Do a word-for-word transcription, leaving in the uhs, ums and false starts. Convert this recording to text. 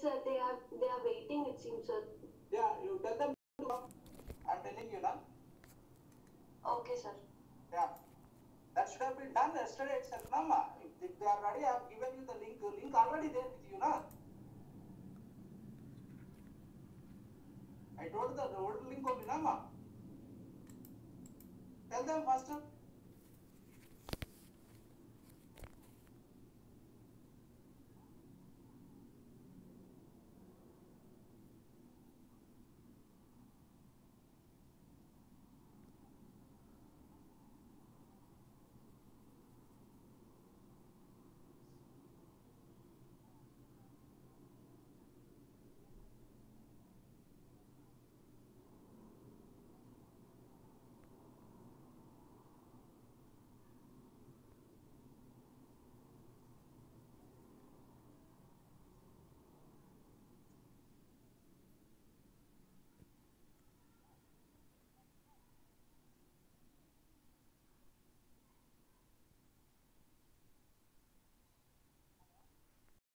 sir. They are they are waiting, it seems, sir. Yeah, you tell them to come. I'm telling you now. Okay, sir. Yeah. That should have been done yesterday itself, Nama. If, if they are ready, I have given you the link. The link already there with you, na? I told the old link only, Nama. Tell them faster.